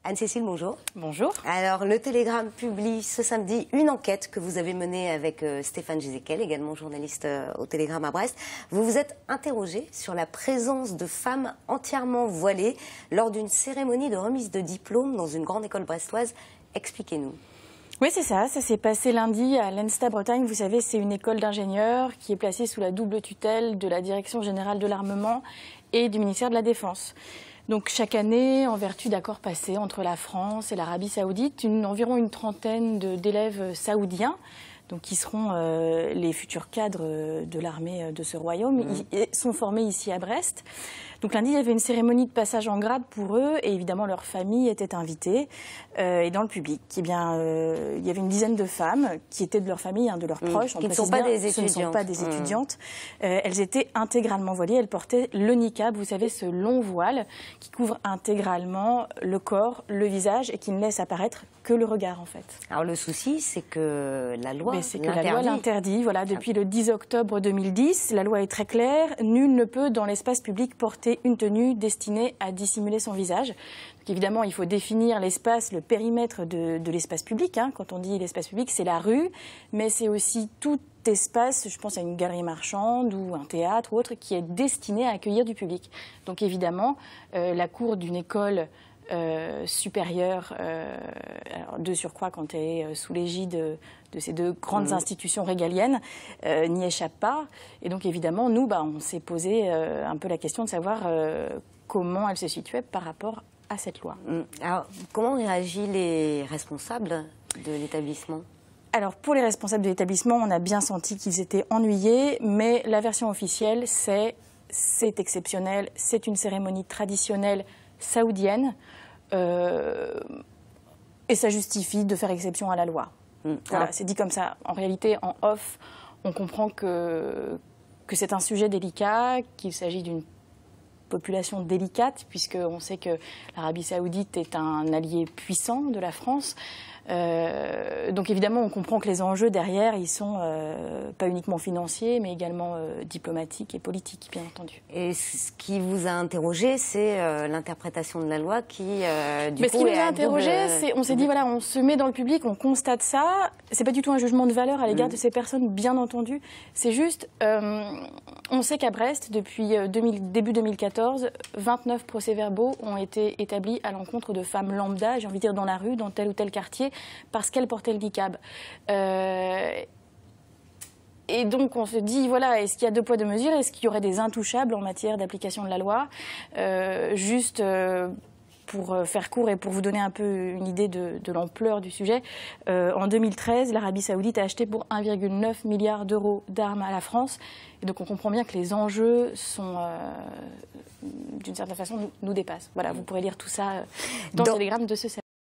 Anne-Cécile, bonjour. Bonjour. Alors, le Télégramme publie ce samedi une enquête que vous avez menée avec Stéphane Giséquel, également journaliste au Télégramme à Brest. Vous vous êtes interrogé sur la présence de femmes entièrement voilées lors d'une cérémonie de remise de diplôme dans une grande école brestoise. Expliquez-nous. Oui, c'est ça. Ça s'est passé lundi à l'ENSTA Bretagne. Vous savez, c'est une école d'ingénieurs qui est placée sous la double tutelle de la Direction générale de l'armement et du ministère de la Défense. Donc chaque année, en vertu d'accords passés entre la France et l'Arabie saoudite, environ une trentaine d'élèves saoudiens, donc qui seront les futurs cadres de l'armée de ce royaume, sont formés ici à Brest. Donc lundi, il y avait une cérémonie de passage en grade pour eux et évidemment leurs familles étaient invitées. Et dans le public, il y avait une dizaine de femmes qui étaient de leur famille, de leurs proches. Qui ne sont pas des étudiantes. Ce ne sont pas des étudiantes. Elles étaient intégralement voilées. Elles portaient le niqab, vous savez, ce long voile qui couvre intégralement le corps, le visage et qui ne laisse apparaître que le regard en fait. Alors le souci, c'est que la loi l'interdit. Voilà, depuis le 10 octobre 2010, la loi est très claire. Nul ne peut dans l'espace public porter une tenue destinée à dissimuler son visage. Donc évidemment, il faut définir l'espace, le périmètre de l'espace public. Quand on dit l'espace public, c'est la rue, mais c'est aussi tout espace, je pense à une galerie marchande ou un théâtre ou autre, qui est destiné à accueillir du public. Donc évidemment, la cour d'une école supérieure, de surcroît quand elle est sous l'égide de ces deux grandes institutions régaliennes, n'y échappe pas. Et donc évidemment, nous, on s'est posé un peu la question de savoir comment elle se situait par rapport à cette loi. Alors, comment réagissent les responsables de l'établissement ? Alors, pour les responsables de l'établissement, on a bien senti qu'ils étaient ennuyés, mais la version officielle, c'est exceptionnel, c'est une cérémonie traditionnelle saoudienne, et ça justifie de faire exception à la loi. Voilà, c'est dit comme ça. En réalité, en off, on comprend que c'est un sujet délicat, qu'il s'agit d'une population délicate, puisqu'on sait que l'Arabie saoudite est un allié puissant de la France. Donc évidemment, on comprend que les enjeux derrière, ils sont pas uniquement financiers, mais également diplomatiques et politiques, bien entendu. Et ce qui vous a interrogé, c'est l'interprétation de la loi qui, du coup, ce qui nous a interrogé, c'est, on s'est dit, voilà, on se met dans le public, on constate ça. C'est pas du tout un jugement de valeur à l'égard de ces personnes, bien entendu. C'est juste, on sait qu'à Brest, depuis début 2014, 29 procès-verbaux ont été établis à l'encontre de femmes lambda, j'ai envie de dire dans la rue, dans tel ou tel quartier, parce qu'elle portait le niqab. Et donc on se dit, voilà, est-ce qu'il y a deux poids, deux mesures? Est-ce qu'il y aurait des intouchables en matière d'application de la loi? Pour faire court et pour vous donner un peu une idée de l'ampleur du sujet, en 2013, l'Arabie saoudite a acheté pour 1,9 milliard d'euros d'armes à la France. Et donc on comprend bien que les enjeux sont, d'une certaine façon, nous dépassent. Voilà, vous pourrez lire tout ça dans le Télégramme de ce samedi.